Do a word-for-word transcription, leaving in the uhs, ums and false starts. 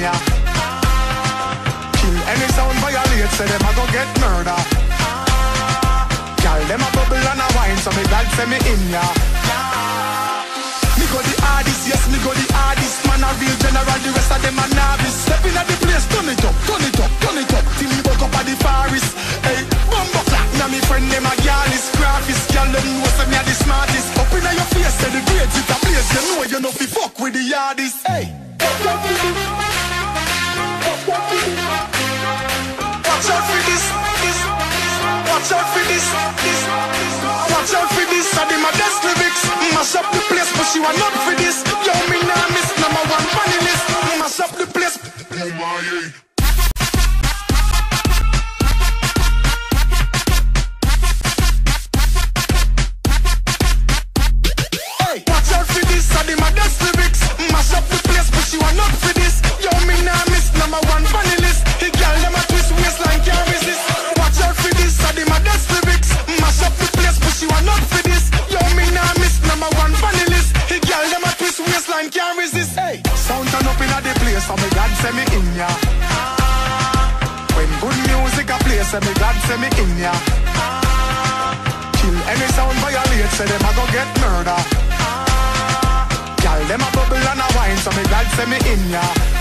ya. Kill any sound violate, say them a go get murder. Girl, them a bubble and a wine, so me God say me in ya. Me go the hardest, yes, me go the hardest. Man a real general, the rest of them a novice. Step in at the place, turn it up, turn it up, turn it up. Till me woke up at the forest. Hey, bumbo clap, now me friend them a girlies. Graphist, girl, them know say me a the smartest. Up in your face, say the grades it a place. You know you know fi fuck with the hardest. Hey, watch out for this, this. Watch out for this, this. Watch out for this, I did my best lyrics. Mash up the place, but she want not for this. Yo, me nah miss, number one funny list. Mash up the place. Oh my, yeah. Hey, watch out for this, I did my best lyrics. Mash up the place, but she want not for this. Yo, me nah miss, number one funny list. The girl them a twist waistline can't resist. Watch out for this, I did my best lyrics. Mash up the place, but she want not for this. Yo, me nah miss, number one funny list. The girl them a twist waistline can't resist. Hey, sound turn up in a the place, so me God say me in ya. When good music a play, say me God say me in ya. Kill any sound violate, say them a go get murder. Girl them a bubble and a wine, so me God say me in ya.